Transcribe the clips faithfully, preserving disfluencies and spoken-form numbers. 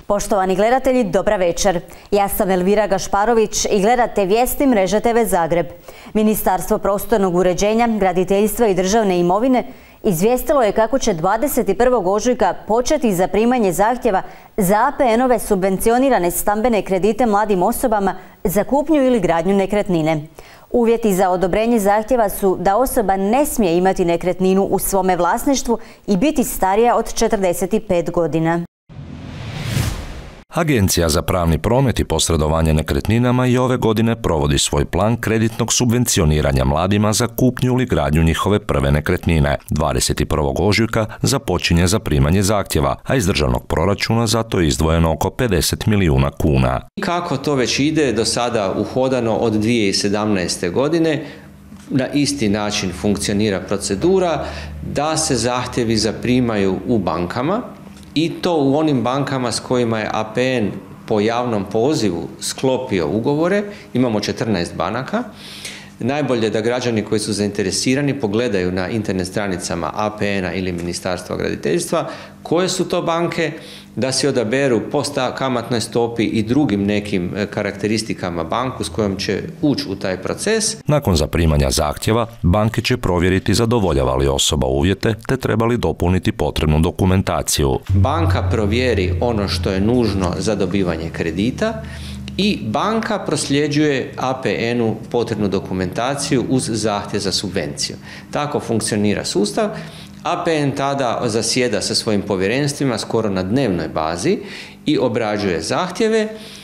Poštovani gledatelji, dobra večer. Ja sam Elvira Gašparović i gledate vijesti mreže te ve Zagreb. Ministarstvo prostornog uređenja, graditeljstva i državne imovine izvijestilo je kako će dvadeset prvog ožujka početi zaprimanje zahtjeva za a pe en-ove subvencionirane stambene kredite mladim osobama za kupnju ili gradnju nekretnine. Uvjeti za odobrenje zahtjeva su da osoba ne smije imati nekretninu u svome vlasništvu i biti starija od četrdeset pet godina. Agencija za pravni promet i posredovanje nekretninama i ove godine provodi svoj plan kreditnog subvencioniranja mladima za kupnju ili gradnju njihove prve nekretnine. dvadeset prvog ožujka započinje zaprimanje zahtjeva, a iz državnog proračuna za to je izdvojeno oko pedeset milijuna kuna. Kako to već ide do sada uhodano od dvije tisuće sedamnaeste. godine, na isti način funkcionira procedura da se zahtjevi zaprimaju u bankama, i to u onim bankama s kojima je a pe en po javnom pozivu sklopio ugovore. Imamo četrnaest banaka. Najbolje da građani koji su zainteresirani pogledaju na internet stranicama a pe en-a ili Ministarstva graditeljstva koje su to banke, da si odaberu po kamatnoj stopi i drugim nekim karakteristikama banku s kojom će ući u taj proces. Nakon zaprimanja zahtjeva, banke će provjeriti zadovoljava li osoba uvjete te treba li dopuniti potrebnu dokumentaciju. Banka provjeri ono što je nužno za dobivanje kredita i banka prosljeđuje a pe en-u potrebnu dokumentaciju uz zahtjev za subvenciju. Tako funkcionira sustav. a pe en tada zasjeda sa svojim povjerenstvima skoro na dnevnoj bazi i obrađuje zahtjeve,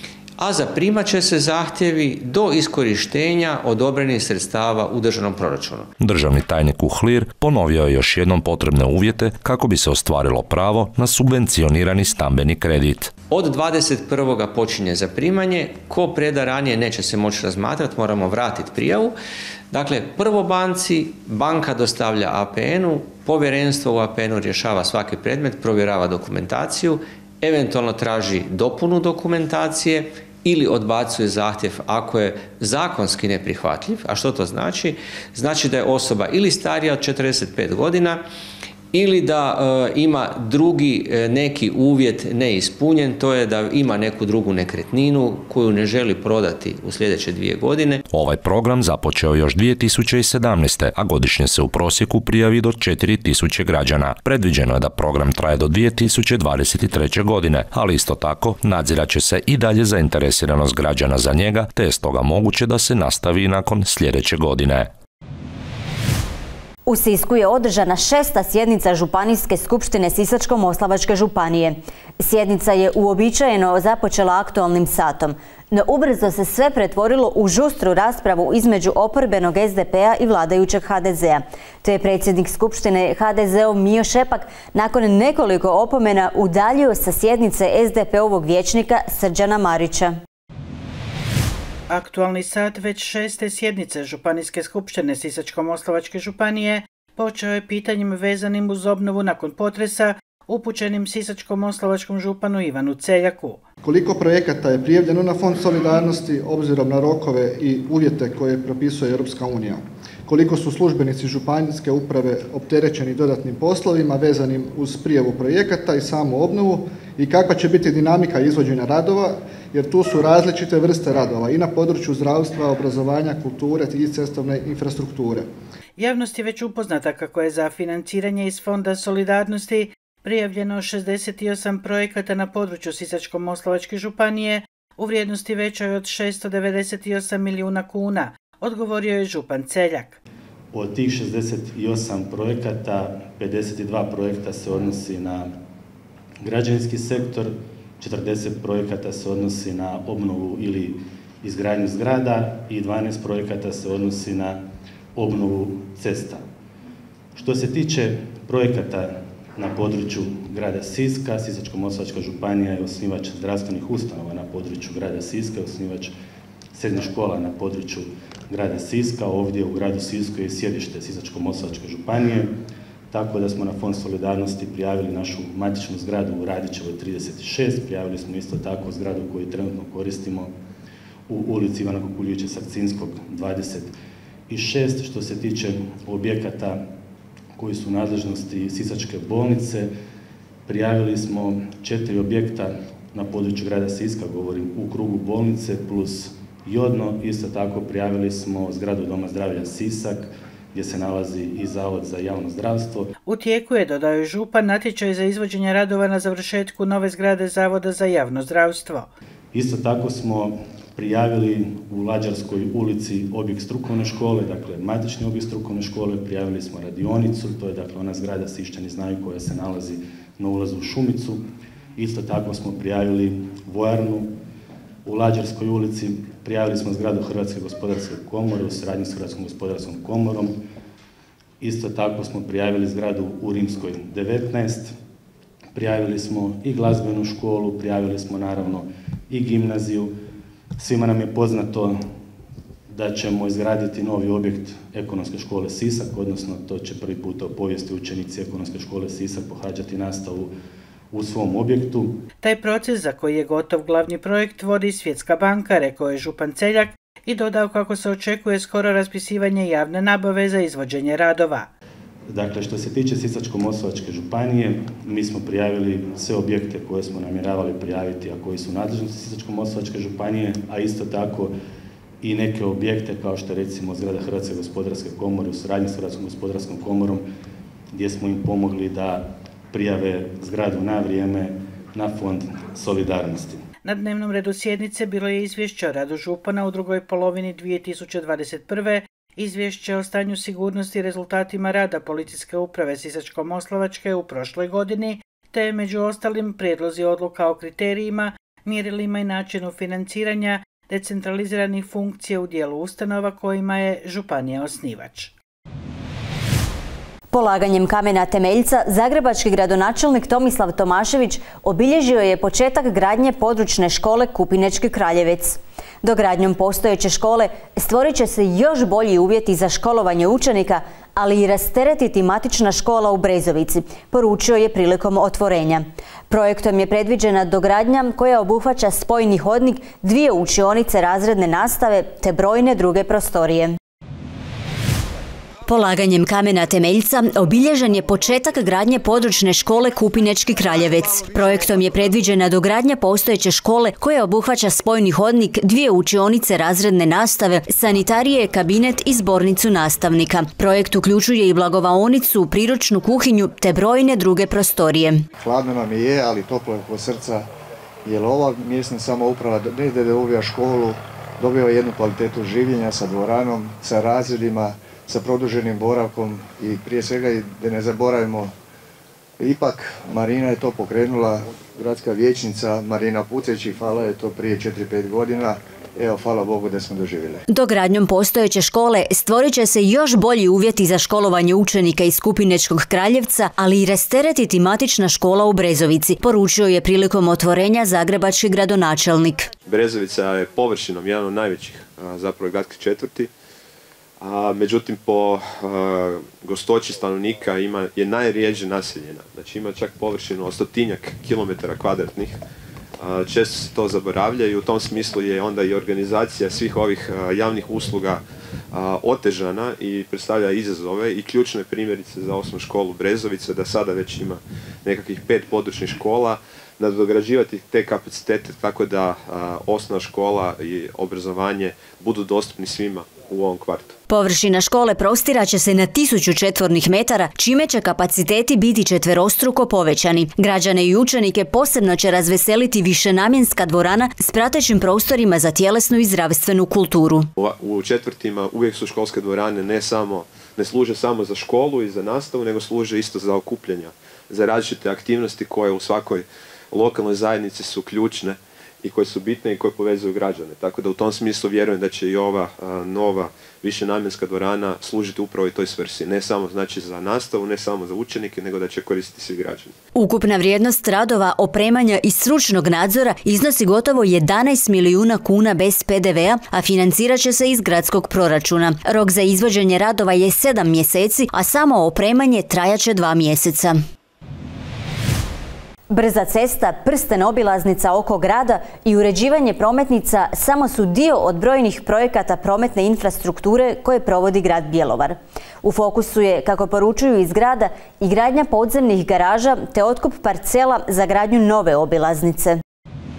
a zaprimat će se zahtjevi do iskorištenja odobrenih sredstava u državnom proračunu. Državni tajnik Uhlir ponovio je još jednom potrebne uvjete kako bi se ostvarilo pravo na subvencionirani stambeni kredit. Od dvadeset prvog počinje zaprimanje, ko preda ranije neće se moći razmatrati, moramo vratiti prijavu. Dakle, prvo banci, banka dostavlja a pe en-u, povjerenstvo u a pe en-u rješava svaki predmet, provjerava dokumentaciju, eventualno traži dopunu dokumentacije ili odbacuje zahtjev ako je zakonski neprihvatljiv. A što to znači? Znači da je osoba ili starija od četrdeset pet godina ili da e, ima drugi e, neki uvjet neispunjen, to je da ima neku drugu nekretninu koju ne želi prodati u sljedeće dvije godine. Ovaj program započeo još dvije tisuće sedamnaeste. a godišnje se u prosjeku prijavi do četiri tisuće građana. Predviđeno je da program traje do dvije tisuće dvadeset treće. godine, ali isto tako nadzirat će se i dalje zainteresiranost građana za njega, te je stoga moguće da se nastavi i nakon sljedeće godine. U Sisku je održana šesta sjednica Županijske skupštine Sisačko-moslavačke županije. Sjednica je uobičajeno započela aktualnim satom, no ubrzo se sve pretvorilo u žustru raspravu između oporbenog es de pe-a i vladajućeg ha de ze-a. To je predsjednik skupštine ha de ze-ov Mijo Šepak nakon nekoliko opomena udaljio sa sjednice es de pe-ovog vijećnika Srđana Marića. Aktualni sat već šeste sjednice Županijske skupštine Sisačko-moslavačke županije počeo je pitanjem vezanim uz obnovu nakon potresa upućenim Sisačko-moslavačkom županu Ivanu Celjaku. Koliko projekata je prijavljeno na Fond solidarnosti obzirom na rokove i uvjete koje propisuje Europska unija? Koliko su službenici županijske uprave opterećeni dodatnim poslovima vezanim uz prijavu projekata i samu obnovu i kakva će biti dinamika izvođenja radova, jer tu su različite vrste radova i na području zdravstva, obrazovanja, kulture i cestovne infrastrukture. Javnost je već upoznata kako je za financiranje iz Fonda solidarnosti prijavljeno šezdeset osam projekata na području Sisačko-moslavačke županije u vrijednosti većoj od šesto devedeset osam milijuna kuna, odgovorio je župan Celjak. Od tih šezdeset osam projekata, pedeset dva projekta se odnosi na građevinski sektor, četrdeset projekata se odnosi na obnovu ili izgradnju zgrada i dvanaest projekata se odnosi na obnovu cesta. Što se tiče projekata na području grada Siska, Sisačko-moslavačka županija je osnivač zdravstvenih ustanova na području grada Siska, osnivač srednjih škola na području grada Siska. Ovdje u gradu Sisku je sjedište Sisačko-moslavačke županije, tako da smo na Fond solidarnosti prijavili našu matičnu zgradu u Radićevoj trideset šest, prijavili smo isto tako zgradu koju trenutno koristimo u ulici Ivana Kukuljevića Sakcinskog dvadeset šest. Što se tiče objekata koji su u nadležnosti Sisačke bolnice, prijavili smo četiri objekta na području grada Siska, govorim u krugu bolnice plus Jodno. Isto tako prijavili smo zgradu Doma zdravlja Sisak, gdje se nalazi i Zavod za javno zdravstvo. U tijeku je, dodao je župan, natječaj za izvođenje radova na završetku nove zgrade Zavoda za javno zdravstvo. Isto tako smo prijavili u Lađarskoj ulici objekt strukovne škole, dakle matični objekt strukovne škole, prijavili smo radionicu, to je dakle ona zgrada, Sišćani znaju, koja se nalazi na ulazu u Šumicu. Isto tako smo prijavili vojarnu u Lađarskoj ulici, prijavili smo zgradu Hrvatske gospodarske komore u suradnji s Hrvatskom gospodarskom komorom. Isto tako smo prijavili zgradu u Rimskoj devetnaest, prijavili smo i glazbenu školu, prijavili smo naravno i gimnaziju. Svima nam je poznato da ćemo izgraditi novi objekt Ekonomske škole Sisak, odnosno to će prvi puta u povijesti učenici Ekonomske škole Sisak pohađati nastavu u svom objektu. Taj proces, za koji je gotov glavni projekt, vodi Svjetska banka, rekao je župan Celjak i dodao kako se očekuje skoro raspisivanje javne nabave za izvođenje radova. Dakle, što se tiče Sisačko-moslavačke županije, mi smo prijavili sve objekte koje smo namjeravali prijaviti, a koji su nadležnosti Sisačko-moslavačke županije, a isto tako i neke objekte kao što je recimo zgrada Hrvatske gospodarske komore u suradnji s Hrvatskom gospodarskom komorom, gdje smo im pomogli da prijave zgradu na vrijeme na Fond solidarnosti. Na dnevnom redu sjednice bilo je izvješće o radu župana u drugoj polovini dvije tisuće dvadeset prve, izvješće o stanju sigurnosti i rezultatima rada Policijske uprave Sisačko-moslavačke u prošloj godini, te među ostalim prijedlozi odluka o kriterijima, mjerilima i načinu financiranja decentraliziranih funkcija u dijelu ustanova kojima je županija osnivač. Polaganjem kamena temeljca, zagrebački gradonačelnik Tomislav Tomašević obilježio je početak gradnje područne škole Kupinečki Kraljevec. Dogradnjom postojeće škole stvorit će se još bolji uvjeti za školovanje učenika, ali i rasteretiti matična škola u Brezovici, poručio je prilikom otvorenja. Projektom je predviđena dogradnja koja obuhvaća spojni hodnik, dvije učionice razredne nastave te brojne druge prostorije. Polaganjem kamena temeljca obilježen je početak gradnje područne škole Kupinečki Kraljevec. Projektom je predviđena dogradnja postojeće škole koja obuhvaća spojni hodnik, dvije učionice razredne nastave, sanitarije, kabinet i zbornicu nastavnika. Projekt uključuje i blagovaonicu, priručnu kuhinju te brojne druge prostorije. Hladno nam je, ali toplo je po srca, jer ova mjesna samouprava ne da dobija školu, dobija jednu kvalitetu življenja sa dvoranom, sa razredima, sa produženim boravkom i prije svega i da ne zaboravimo, ipak Marina je to pokrenula, gradska vijećnica Marina Puceć, i hvala je to prije četiri pet godina. Evo, hvala Bogu da smo doživjeli. Dogradnjom postojeće škole stvorit će se još bolji uvjeti za školovanje učenika iz Kupinečkog Kraljevca, ali i rasteretiti matična škola u Brezovici, poručio je prilikom otvorenja zagrebački gradonačelnik. Brezovica je površinom jedan od najvećih zapravo gradskih četvrti. A, međutim, po a, gostoći stanovnika ima, je najrijeđe naseljena. Znači ima čak površinu od stotinjak kilometara kvadratnih. A, često se to zaboravlja i u tom smislu je onda i organizacija svih ovih a, javnih usluga a, otežana i predstavlja izazove i ključne primjerice za osnovnu školu Brezovice, da sada već ima nekakvih pet područnih škola, nadograđivati te kapacitete tako da a, osnovna škola i obrazovanje budu dostupni svima u ovom kvartu. Površina škole prostirat će se na tisuću četvornih metara, čime će kapaciteti biti četverostruko povećani. Građane i učenike posebno će razveseliti višenamjenska dvorana s pratećim prostorima za tjelesnu i zdravstvenu kulturu. U četvrtima uvijek su školske dvorane ne samo, ne služe samo za školu i za nastavu, nego služe isto za okupljanja, za različite aktivnosti koje u svakoj lokalnoj zajednici su ključne i koje su bitne i koje povezuju građane. Tako da u tom smislu vjerujem da će i ova a, nova višenamjenska dvorana služiti upravo i toj svrsi. Ne samo znači za nastavu, ne samo za učenike, nego da će koristiti svi građani. Ukupna vrijednost radova, opremanja i stručnog nadzora iznosi gotovo jedanaest milijuna kuna bez pe de vea, a financirat će se iz gradskog proračuna. Rok za izvođenje radova je sedam mjeseci, a samo opremanje trajaće dva mjeseca. Brza cesta, prsten obilaznica oko grada i uređivanje prometnica samo su dio od brojnih projekata prometne infrastrukture koje provodi grad Bjelovar. U fokusu je, kako poručuju iz grada, i gradnja podzemnih garaža te otkup parcela za gradnju nove obilaznice.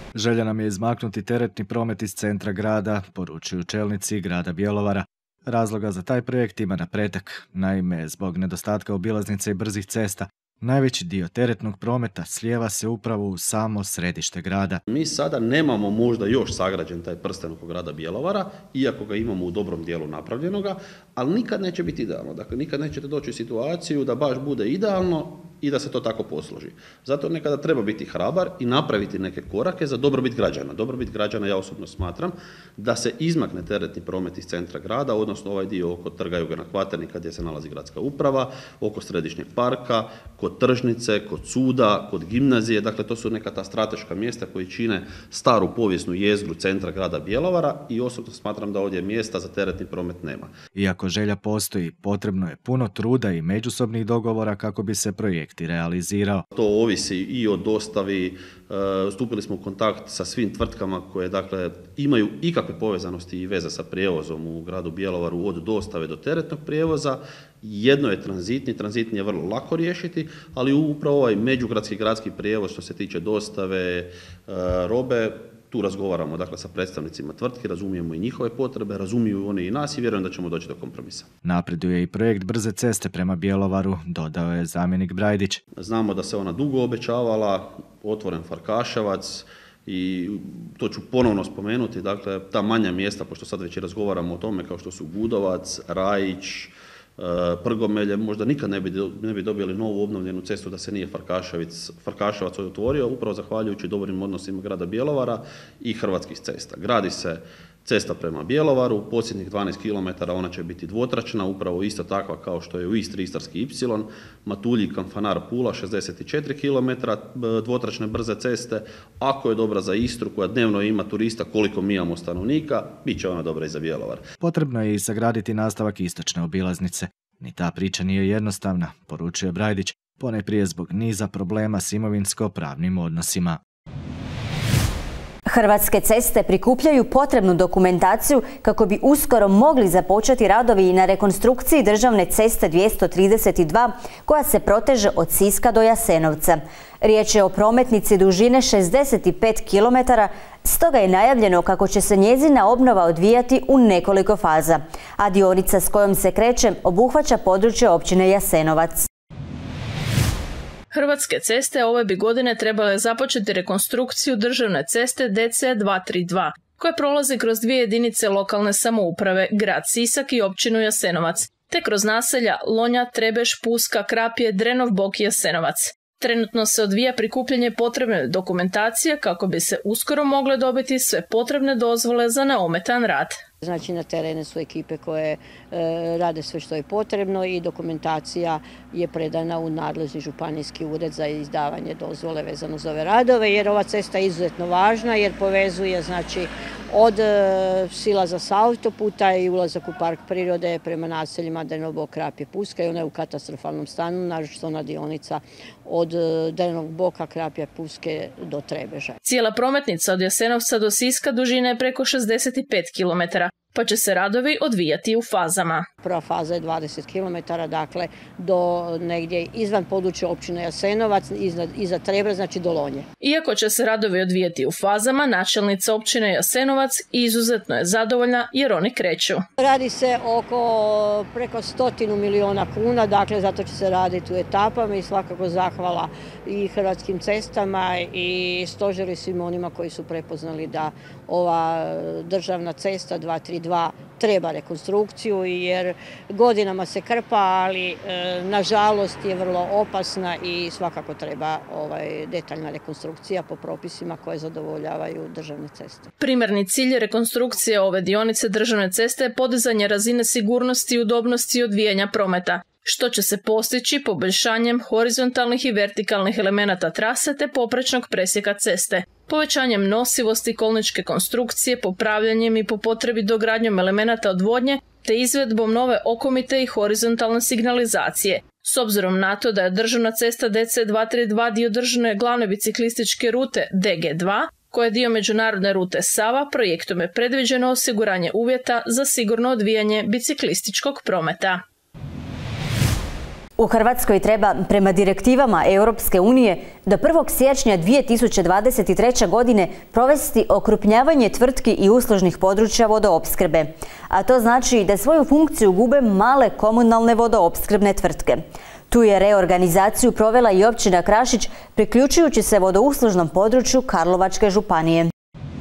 Želja nam je izmaknuti teretni promet iz centra grada, poručuju čelnici grada Bjelovara. Razloga za taj projekt ima napredak. Naime, zbog nedostatka obilaznica i brzih cesta, najveći dio teretnog prometa slijeva se upravo u samo središte grada. Mi sada nemamo možda još sagrađen taj prsten oko grada Bjelovara, iako ga imamo u dobrom dijelu napravljenoga, ali nikad neće biti idealno. Dakle, nikad nećete doći u situaciju da baš bude idealno i da se to tako posloži. Zato nekada treba biti hrabar i napraviti neke korake za dobrobit građana. Dobrobit građana, ja osobno smatram, da se izmakne teretni promet iz centra grada, odnosno ovaj dio oko trga Jugena Kvaternika gdje se nalazi gradska uprava, oko središnjeg parka, kod tržnice, kod suda, kod gimnazije. Dakle, to su neka ta strateška mjesta koji čine staru povijesnu jezgru centra grada Bjelovara i osobno smatram da ovdje mjesta za teretni promet nema. Iako želja postoji, potrebno je puno truda i međusobnih dogovora kako bi se projekt i realizirao. To ovisi i o dostavi, stupili smo u kontakt sa svim tvrtkama koje dakle imaju ikakve povezanosti i veze sa prijevozom u gradu Bjelovaru od dostave do teretnog prijevoza. Jedno je tranzitni, tranzitni je vrlo lako riješiti, ali upravo ovaj međugradski gradski prijevoz što se tiče dostave robe, tu razgovaramo dakle sa predstavnicima tvrtki, razumijemo i njihove potrebe, razumiju oni i nas i vjerujem da ćemo doći do kompromisa. Napreduje i projekt brze ceste prema Bjelovaru, dodao je zamjenik Brajdić. Znamo da se ona dugo obećavala, otvoren Farkaševac i to ću ponovno spomenuti, dakle ta manja mjesta, pošto sad već i razgovaramo o tome kao što su Gudovac, Rajić, Prgomelje, možda nikad ne bi, ne bi dobili novu obnovljenu cestu da se nije Farkaševac, Farkaševac otvorio, upravo zahvaljujući dobrim odnosima grada Bjelovara i Hrvatskih cesta. Gradi se cesta prema Bjelovaru, posljednjih dvanaest kilometara ona će biti dvotračna, upravo isto takva kao što je u Istri Istarski ipsilon, Matulji Kanfanar Pula šezdeset četiri kilometra dvotračne brze ceste. Ako je dobra za Istru koja dnevno ima turista koliko mi imamo stanovnika, bit će ona dobra i za Bjelovar. Potrebno je i sagraditi nastavak istočne obilaznice. Ni ta priča nije jednostavna, poručuje Brajdić, ponajprije zbog niza problema s imovinsko-pravnim odnosima. Hrvatske ceste prikupljaju potrebnu dokumentaciju kako bi uskoro mogli započeti radovi na rekonstrukciji državne ceste dvjesto trideset dva koja se proteže od Siska do Jasenovca. Riječ je o prometnici dužine šezdeset pet kilometara, stoga je najavljeno kako će se njezina obnova odvijati u nekoliko faza, a dionica s kojom se kreće obuhvaća područje općine Jasenovac. Hrvatske ceste ove bi godine trebale započeti rekonstrukciju državne ceste D C dvjesto trideset dva, koja prolazi kroz dvije jedinice lokalne samouprave, grad Sisak i općinu Jasenovac, te kroz naselja Lonja, Trebeš, Puska, Krapje, Drenov Bok i Jasenovac. Trenutno se odvija prikupljanje potrebne dokumentacije kako bi se uskoro mogle dobiti sve potrebne dozvole za neometan rad. Znači na terenu su ekipe koje e, rade sve što je potrebno i dokumentacija je predana u nadležni županijski ured za izdavanje dozvole vezano za ove radove, jer ova cesta je izuzetno važna jer povezuje znači od e, silaza sa autoputa i ulazak u park prirode prema naseljima Drenov Bok, Krapje, Puska i ona je u katastrofalnom stanju, naročito ona dionica od Drenovog Boka, Krapja, Puske do Trebeža. Cijela prometnica od Jasenovca do Siska dužine je preko šezdeset pet kilometara, pa će se radovi odvijati u fazama. Prva faza je dvadeset kilometara, dakle do negdje izvan područja općine Jasenovac, iznad, iza Trebra, znači do Lonje. Iako će se radovi odvijati u fazama, načelnica općine Jasenovac izuzetno je zadovoljna jer oni kreću. Radi se oko preko stotinu miliona kuna, dakle zato će se raditi u etapama i svakako zahvala i Hrvatskim cestama i stožeru i svim onima koji su prepoznali da ova državna cesta dvjesto trideset dva treba rekonstrukciju jer godinama se krpa, ali e, nažalost je vrlo opasna i svakako treba ovaj, detaljna rekonstrukcija po propisima koje zadovoljavaju državne ceste. Primarni cilj rekonstrukcije ove dionice državne ceste je podizanje razine sigurnosti i udobnosti odvijanja prometa, što će se postići poboljšanjem horizontalnih i vertikalnih elemenata trase te poprečnog presjeka ceste, povećanjem nosivosti kolničke konstrukcije, popravljanjem i po potrebi dogradnjom elemenata odvodnje te izvedbom nove okomite i horizontalne signalizacije. S obzirom na to da je državna cesta D C dvjesto trideset dva dio državne glavne biciklističke rute D G dva, koja je dio međunarodne rute Sava, projektom je predviđeno osiguranje uvjeta za sigurno odvijanje biciklističkog prometa. U Hrvatskoj treba prema direktivama Europske unije do prvog siječnja dvije tisuće dvadeset treće. godine provesti okrupnjavanje tvrtki i uslužnih područja vodoopskrbe. A to znači da svoju funkciju gube male komunalne vodoopskrbne tvrtke. Tu je reorganizaciju provela i općina Krašić, priključujući se vodouslužnom području Karlovačke županije.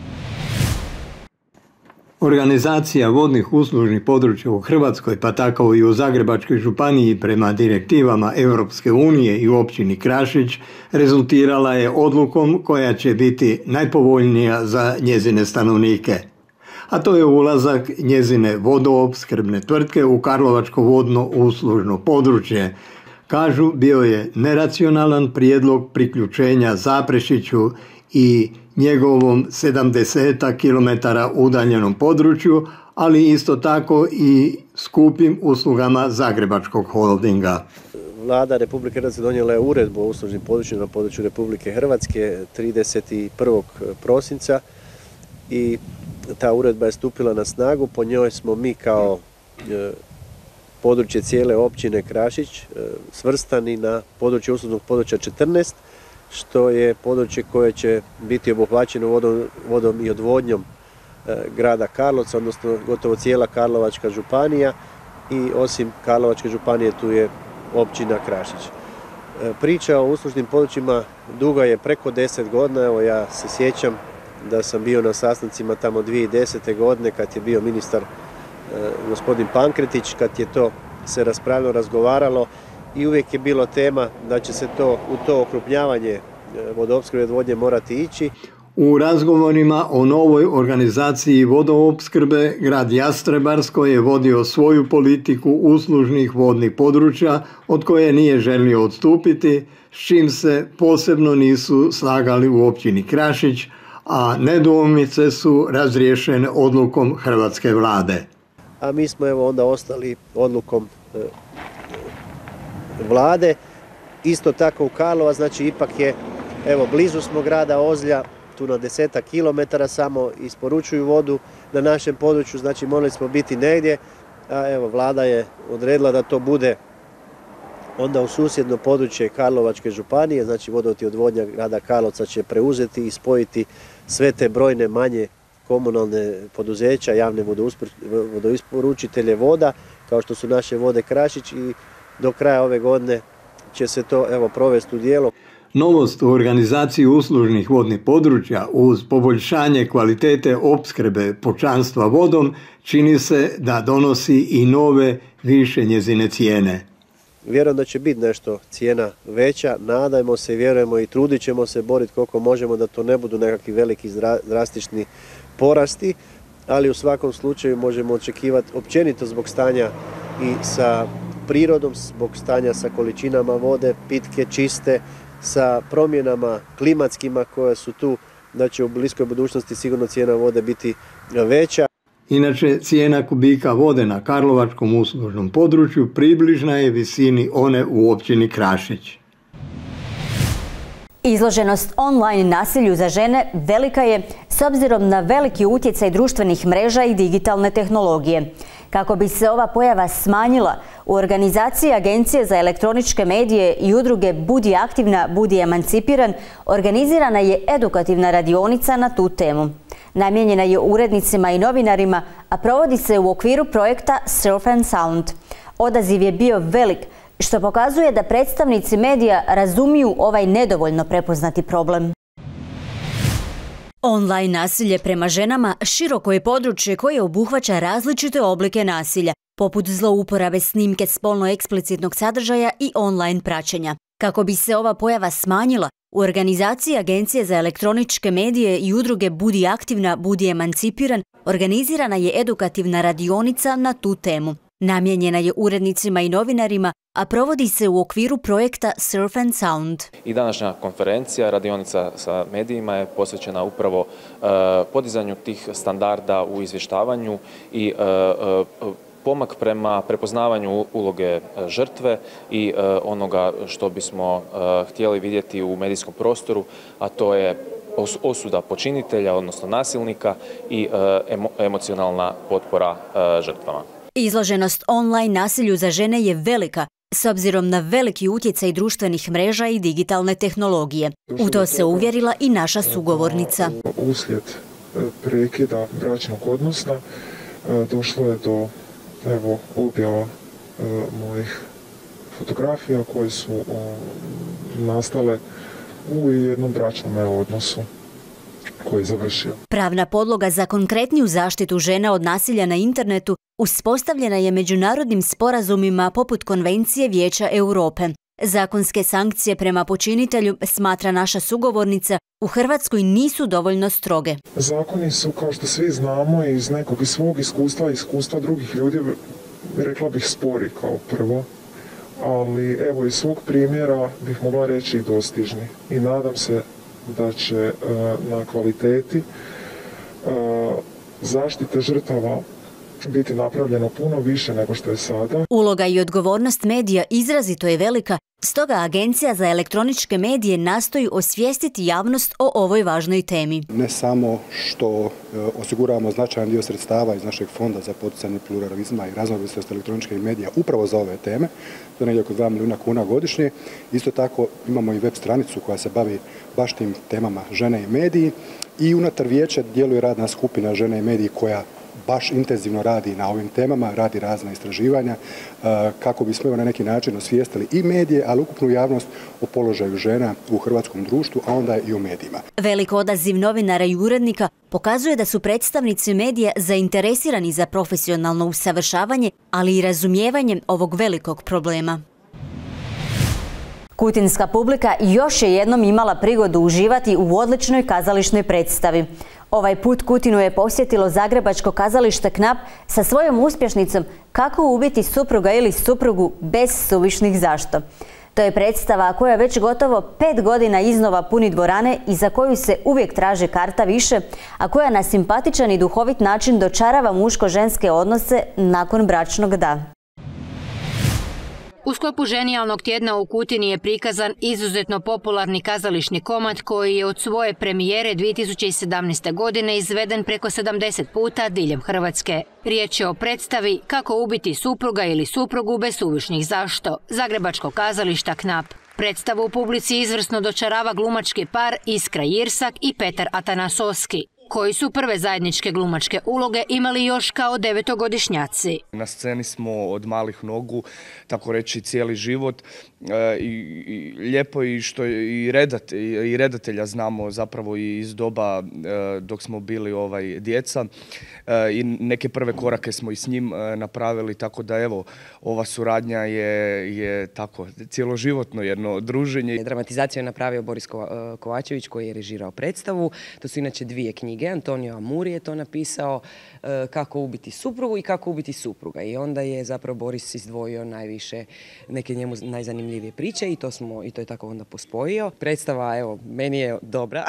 Organizacija vodnih uslužnih područja u Hrvatskoj, pa tako i u Zagrebačkoj županiji prema direktivama Europske unije i u općini Krašić, rezultirala je odlukom koja će biti najpovoljnija za njezine stanovnike. A to je ulazak njezine vodoopskrbne tvrtke u Karlovačko vodno uslužno područje. Kažu, bio je neracionalan prijedlog priključenja Zaprešiću i njegovom sedamdeset kilometara udaljenom području, ali isto tako i skupim uslugama Zagrebačkog holdinga. Vlada Republike Hrvatske donijela je uredbu o uslužnim područjima na području Republike Hrvatske trideset prvog prosinca i ta uredba je stupila na snagu. Po njoj smo mi kao područje cijele općine Krašić svrstani na područje uslužnog područja četrnaest, što je područje koje će biti obuhvaćeno vodom, vodom i odvodnjom grada Karlovca, odnosno gotovo cijela Karlovačka županija i osim Karlovačke županije tu je općina Krašić. Priča o uslužnim područjima duga je preko deset godina, evo ja se sjećam da sam bio na sastancima tamo dvije tisuće desete. godine kad je bio ministar gospodin Pankretić, kad je to se raspravljalo, razgovaralo i uvijek je bilo tema da će se to u to okrupnjavanje vodoopskrbe i odvodnje morati ići. U razgovorima o novoj organizaciji vodoopskrbe grad Jastrebarsko je vodio svoju politiku uslužnih vodnih područja od koje nije želio odstupiti, s čim se posebno nisu slagali u općini Krašić, a nedoumice su razriješene odlukom hrvatske vlade. A mi smo evo onda ostali odlukom e, vlade. Isto tako u Karlovac, znači ipak je, evo blizu smo grada Ozlja, tu na desetak kilometara samo isporučuju vodu na našem području, znači morali smo biti negdje, a evo vlada je odredila da to bude onda u susjedno područje Karlovačke županije, znači vodovod i odvodnja grada Karlovca će preuzeti i spojiti sve te brojne manje komunalne poduzeća, javne vodoisporučitelje voda, kao što su naše Vode Krašić i do kraja ove godine će se to evo provesti u djelo. Novost u organizaciji uslužnih vodnih područja uz poboljšanje kvalitete opskrbe pučanstva vodom čini se da donosi i nove više njezine cijene. Vjerujem da će biti nešto cijena veća, nadajmo se, vjerujemo i trudit ćemo se boriti koliko možemo da to ne budu nekakvi veliki drastični porasti, ali u svakom slučaju možemo očekivati općenito zbog stanja i sa prirodom, zbog stanja sa količinama vode, pitke, čiste, sa promjenama klimatskima koje su tu, da će u bliskoj budućnosti sigurno cijena vode biti veća. Inače, cijena kubika vode na Karlovačkom uslužnom području približna je visini one u općini Krašić. Izloženost online nasilju za žene velika je s obzirom na veliki utjecaj društvenih mreža i digitalne tehnologije. Kako bi se ova pojava smanjila, u organizaciji Agencije za elektroničke medije i udruge Budi aktivna, budi emancipiran organizirana je edukativna radionica na tu temu. Namijenjena je urednicima i novinarima, a provodi se u okviru projekta Surf and Sound. Odaziv je bio velik, što pokazuje da predstavnici medija razumiju ovaj nedovoljno prepoznati problem. Online nasilje prema ženama široko je područje koje obuhvaća različite oblike nasilja, poput zlouporabe snimke spolno eksplicitnog sadržaja i online praćenja. Kako bi se ova pojava smanjila, u organizaciji Agencije za elektroničke medije i udruge Budi aktivna, budi emancipiran organizirana je edukativna radionica na tu temu. Namijenjena je urednicima i novinarima, a provodi se u okviru projekta Surf and Sound. I današnja konferencija, radionica sa medijima je posvećena upravo uh, podizanju tih standarda u izvještavanju i uh, uh, pomak prema prepoznavanju uloge žrtve i uh, onoga što bismo uh, htjeli vidjeti u medijskom prostoru, a to je osuda počinitelja, odnosno nasilnika i uh, emo, emocionalna potpora uh, žrtvama. Izloženost online nasilju za žene je velika, s obzirom na veliki utjecaj društvenih mreža i digitalne tehnologije. U to se uvjerila i naša sugovornica. Uslijed prekida bračnog odnosa došlo je do evo, objava mojih fotografija koje su nastale u jednom bračnom odnosu koji je završio. Pravna podloga za konkretniju zaštitu žena od nasilja na internetu uspostavljena je međunarodnim sporazumima poput Konvencije Vijeća Europe. Zakonske sankcije prema počinitelju, smatra naša sugovornica, u Hrvatskoj nisu dovoljno stroge. Zakoni su, kao što svi znamo, iz nekog iz svog iskustva, iskustva drugih ljudi, rekla bih spori kao prvo, ali evo iz svog primjera bih mogla reći i dostižni. I nadam se da će na kvaliteti zaštite žrtava biti napravljeno puno više nego što je sada. Uloga i odgovornost medija izrazito je velika, stoga Agencija za elektroničke medije nastoji osvijestiti javnost o ovoj važnoj temi. Ne samo što osiguravamo značajan dio sredstava iz našeg fonda za poticanje pluralizma i raznovrsnosti elektroničkih medija upravo za ove teme, to je negdje oko dva milijuna kuna godišnje. Isto tako imamo i web stranicu koja se bavi baš tim temama žene i mediji i unutar vijeća djeluje radna skupina žene i mediji koja baš intenzivno radi na ovim temama, radi razna istraživanja kako bismo na neki način osvijestili i medije, ali ukupnu javnost o položaju žena u hrvatskom društvu, a onda i u medijima. Velik odaziv novinara i urednika pokazuje da su predstavnici medija zainteresirani za profesionalno usavršavanje, ali i razumijevanje ovog velikog problema. Kutinska publika još je jednom imala prigodu uživati u odličnoj kazališnoj predstavi. Ovaj put Kutinu je posjetilo zagrebačko kazalište Knap sa svojom uspješnicom Kako ubiti supruga ili suprugu bez suvišnih zašto. To je predstava koja već gotovo pet godina iznova puni dvorane i za koju se uvijek traži karta više, a koja na simpatičan i duhovit način dočarava muško-ženske odnose nakon bračnog da. U sklopu Ženijalnog tjedna u Kutini je prikazan izuzetno popularni kazališni komad koji je od svoje premijere dvije tisuće sedamnaeste. godine izveden preko sedamdeset puta diljem Hrvatske. Riječ je o predstavi Kako ubiti supruga ili suprugu bez suvišnih zašto, zagrebačkog kazališta Knap. Predstavu u publici izvrsno dočarava glumački par Iskra Jirsak i Petar Atanasovski, koji su prve zajedničke glumačke uloge imali još kao devetogodišnjaci. Na sceni smo od malih nogu, tako reći cijeli život. E, i, i lijepo je što i, redat, i, i redatelja znamo zapravo i iz doba e, dok smo bili ovaj, djeca. E, I neke prve korake smo i s njim e, napravili, tako da evo, ova suradnja je, je tako cjeloživotno jedno druženje. Dramatizaciju je napravio Boris Kovačević koji je režirao predstavu. To su inače dvije knjige. Antonio Amuri je to napisao, Kako ubiti suprugu i Kako ubiti supruga. I onda je zapravo Boris izdvojio najviše neke njemu najzanimljivije priče i to, smo, i to je tako onda pospojio. Predstava, evo, meni je dobra.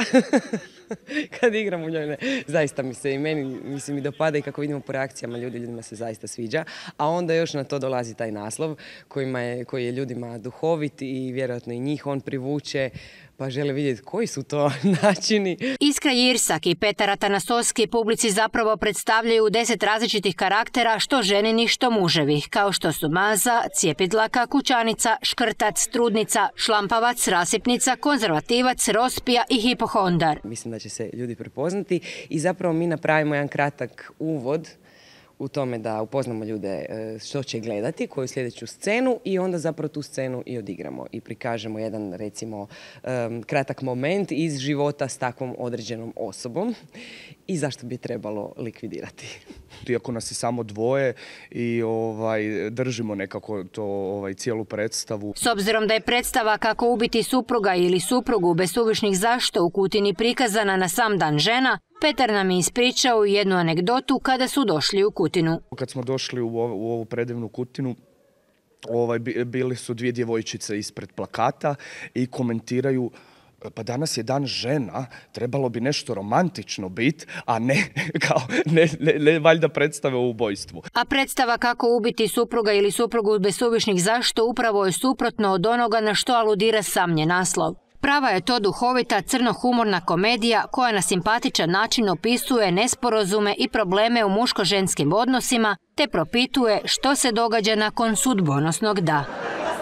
Kad igram u njoj, ne, zaista mi se i meni mislim, mi dopada i kako vidimo po reakcijama ljudi, ljudima se zaista sviđa. A onda još na to dolazi taj naslov kojima je, koji je ljudima duhovit i vjerojatno i njih on privuče, pa žele vidjeti koji su to načini. Iskra Jirsak i Petar Atanasovski publici zapravo predstavljaju deset različitih karaktera, što ženini, što muževih, kao što su maza, cijepidlaka, kućanica, škrtac, trudnica, šlampavac, rasipnica, konzervativac, rospija i hipohondar. Mislim da će se ljudi prepoznati i zapravo mi napravimo jedan kratak uvod u tome da upoznamo ljude što će gledati, koju sljedeću scenu i onda zapravo tu scenu i odigramo i prikažemo jedan recimo kratak moment iz života s takvom određenom osobom i zašto bi trebalo likvidirati. Iako nas je samo dvoje i ovaj, držimo nekako to ovaj, cijelu predstavu. S obzirom da je predstava Kako ubiti supruga ili suprugu bez suvišnih zašto u Kutini prikazana na sam dan žena, Petar nam je ispričao jednu anegdotu kada su došli u Kutinu. Kad smo došli u ovu, u ovu predivnu Kutinu, ovaj, bili su dvije djevojčice ispred plakata i komentiraju: pa danas je dan žena, trebalo bi nešto romantično biti, a ne, kao, ne, ne, ne valjda predstave o ubojstvu. A predstava Kako ubiti supruga ili suprugu bez suvišnih zašto upravo je suprotno od onoga na što aludira sam njen naslov. Prava je to duhovita, crno-humorna komedija koja na simpatičan način opisuje nesporazume i probleme u muško-ženskim odnosima te propituje što se događa nakon sudbonosnog da.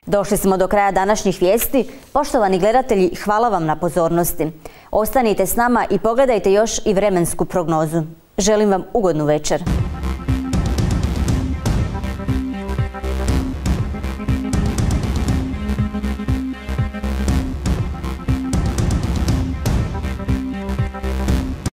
Došli smo do kraja današnjih vijesti. Poštovani gledatelji, hvala vam na pozornosti. Ostanite s nama i pogledajte još i vremensku prognozu. Želim vam ugodnu večer.